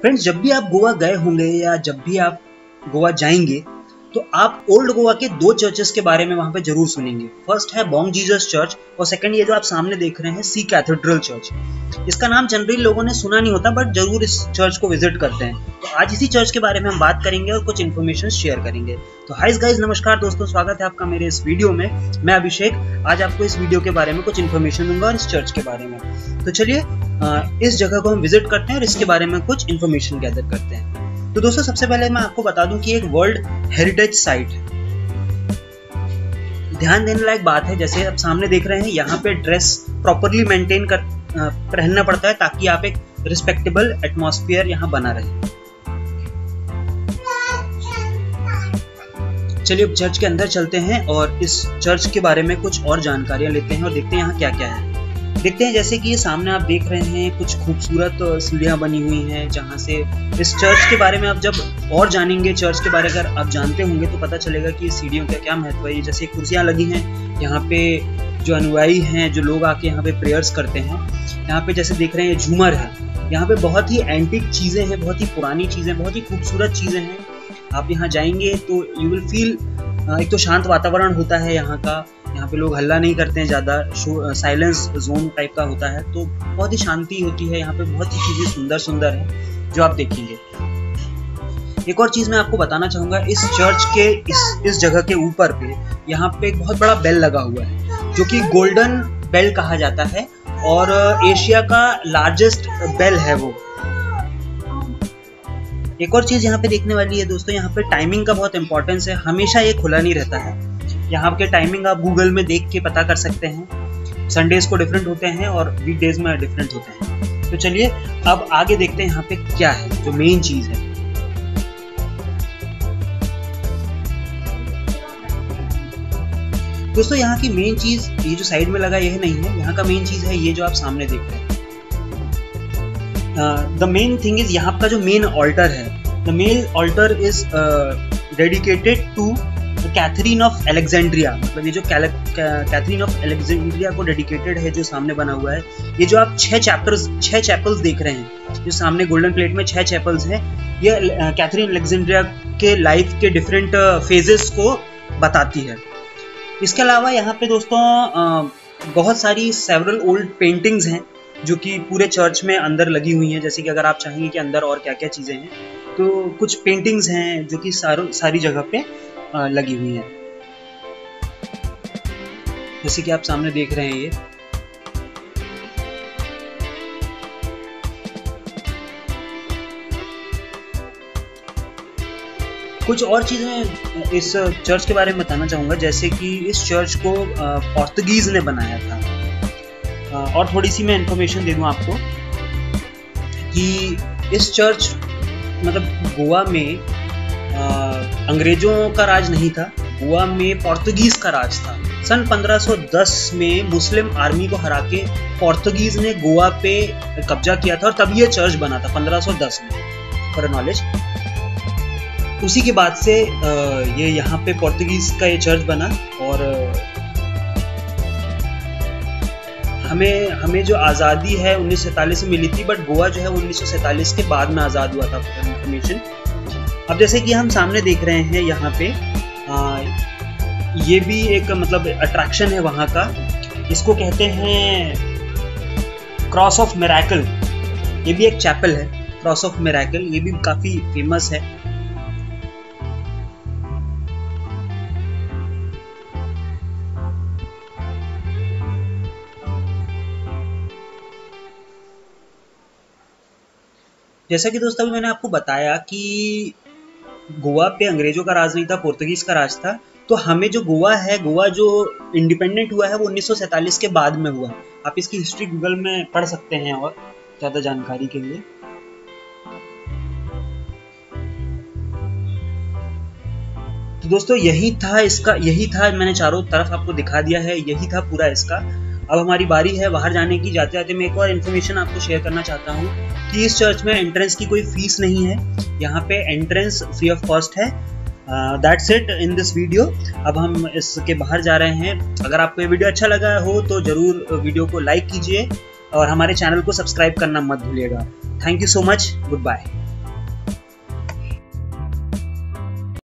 Friends, जब भी आप गोवा गए होंगे या जब भी आप गोवा जाएंगे तो आप ओल्ड गोवा के दो चर्चेस के बारे में वहां पे जरूर सुनेंगे। फर्स्ट है बॉन्ग जीसस चर्च और सेकंड ये जो आप सामने देख रहे हैं सी कैथेड्रल चर्च। इसका नाम जनरली लोगों ने सुना नहीं होता, बट जरूर इस चर्च को विजिट करते हैं। तो आज इसी चर्च के बारे में हम बात करेंगे और कुछ इन्फॉर्मेशन शेयर करेंगे। तो हाय गाइस, नमस्कार दोस्तों, स्वागत है आपका मेरे इस वीडियो में। मैं अभिषेक आज आपको इस वीडियो के बारे में कुछ इन्फॉर्मेशन दूंगा और इस चर्च के बारे में। तो चलिए इस जगह को हम विजिट करते हैं और इसके बारे में कुछ इन्फॉर्मेशन गैदर करते हैं। तो दोस्तों, सबसे पहले मैं आपको बता दूं कि एक वर्ल्ड हेरिटेज साइट है। ध्यान देने लायक बात है, जैसे आप सामने देख रहे हैं, यहाँ पे ड्रेस प्रॉपरली मेंटेन कर पहनना पड़ता है ताकि आप एक रिस्पेक्टेबल एटमॉस्फेयर यहाँ बना रहे। चलिए अब चर्च के अंदर चलते हैं और इस चर्च के बारे में कुछ और जानकारियां लेते हैं और देखते हैं यहाँ क्या क्या है। देखते हैं, जैसे कि ये सामने आप देख रहे हैं कुछ खूबसूरत सीढ़ियाँ बनी हुई हैं, जहाँ से इस चर्च के बारे में आप जब और जानेंगे, चर्च के बारे में अगर आप जानते होंगे तो पता चलेगा कि इस सीढ़ियों का क्या महत्व है। जैसे कुर्सियाँ लगी हैं, यहाँ पे जो अनुयायी हैं, जो लोग आके यहाँ पे प्रेयर्स करते हैं, यहाँ पे जैसे देख रहे हैं झूमर है। यहाँ पे बहुत ही एंटिक चीज़ें हैं, बहुत ही पुरानी चीज़ें, बहुत ही खूबसूरत चीज़ें हैं। आप यहाँ जाएंगे तो यू विल फील, एक तो शांत वातावरण होता है यहाँ का, यहाँ पे लोग हल्ला नहीं करते हैं ज़्यादा, साइलेंस जोन टाइप का होता है, तो बहुत ही शांति होती है यहाँ पे। बहुत ही चीज़ें सुंदर सुंदर हैं जो आप देखेंगे। एक और चीज़ मैं आपको बताना चाहूँगा, इस चर्च के इस जगह के ऊपर पे यहाँ पे एक बहुत बड़ा बेल लगा हुआ है जो कि गोल्डन बेल कहा जाता है और एशिया का लार्जेस्ट बेल है वो। एक और चीज़ यहाँ पे देखने वाली है दोस्तों, यहाँ पे टाइमिंग का बहुत इंपॉर्टेंस है। हमेशा ये खुला नहीं रहता है। यहाँ के टाइमिंग आप गूगल में देख के पता कर सकते हैं। संडेज को डिफरेंट होते हैं और वीकडेज में डिफरेंट होते हैं। तो चलिए अब आगे देखते हैं यहाँ पे क्या है जो मेन चीज़ है। दोस्तों, यहाँ की मेन चीज़ ये जो साइड में लगा यह नहीं है, यहाँ का मेन चीज़ है ये जो आप सामने देख रहे हैं। द मेन थिंग इज यहाँ का जो मेन ऑल्टर है, the main altar is dedicated to Catherine of Alexandria. मतलब ये जो कैथरीन ऑफ अलेक्जेंड्रिया को डेडिकेटेड है, जो सामने बना हुआ है। ये जो आप छह चैपल्स देख रहे हैं, जो सामने गोल्डन प्लेट में 6 चैपल्स हैं, ये कैथरीन अलेक्जेंड्रिया के लाइफ के डिफरेंट फेजेस को बताती है। इसके अलावा यहाँ पे दोस्तों बहुत सारी सेवरल ओल्ड पेंटिंग्स हैं जो कि पूरे चर्च में अंदर लगी हुई हैं। जैसे कि अगर आप चाहेंगे कि अंदर और क्या क्या चीज़ें हैं, तो कुछ पेंटिंग्स हैं जो कि सारी जगह पे लगी हुई हैं, जैसे कि आप सामने देख रहे हैं ये। कुछ और चीज़ें इस चर्च के बारे में बताना चाहूँगा, जैसे कि इस चर्च को पोर्तुगीज ने बनाया था। और थोड़ी सी मैं इन्फॉर्मेशन दे दूँ आपको कि इस चर्च, मतलब गोवा में अंग्रेजों का राज नहीं था, गोवा में पोर्तुगीज का राज था। सन 1510 में मुस्लिम आर्मी को हरा के पोर्तुगीज ने गोवा पे कब्जा किया था और तब ये चर्च बना था 1510 में, फॉर नॉलेज। उसी के बाद से ये यहाँ पे पोर्तुगीज का ये चर्च बना और हमें जो आज़ादी है 1947 में मिली थी, बट गोवा जो है 1947 के बाद में आज़ाद हुआ था, इन्फॉर्मेशन। अब जैसे कि हम सामने देख रहे हैं यहाँ पे ये भी एक मतलब अट्रैक्शन है वहाँ का। इसको कहते हैं क्रॉस ऑफ मिरेकल। ये भी एक चैपल है, क्रॉस ऑफ मिरेकल, ये भी काफ़ी फेमस है। जैसा कि दोस्तों अभी मैंने आपको बताया कि गोवा पे अंग्रेजों का राज नहीं था, पोर्तुगीज का राज था। तो हमें जो गोवा है, गोवा जो इंडिपेंडेंट हुआ है वो 1947 के बाद में हुआ। आप इसकी हिस्ट्री गूगल में पढ़ सकते हैं और ज़्यादा जानकारी के लिए। तो दोस्तों यही था, मैंने चारों तरफ आपको दिखा दिया है, यही था पूरा इसका। अब हमारी बारी है बाहर जाने की। जाते जाते मैं एक और इन्फॉर्मेशन आपको शेयर करना चाहता हूँ कि इस चर्च में एंट्रेंस की कोई फीस नहीं है। यहाँ पे एंट्रेंस फ्री ऑफ कॉस्ट है। That's it in this video. अब हम इसके बाहर जा रहे हैं। अगर आपको ये वीडियो अच्छा लगा हो तो ज़रूर वीडियो को लाइक कीजिए और हमारे चैनल को सब्सक्राइब करना मत भूलिएगा। Thank you so much, good bye.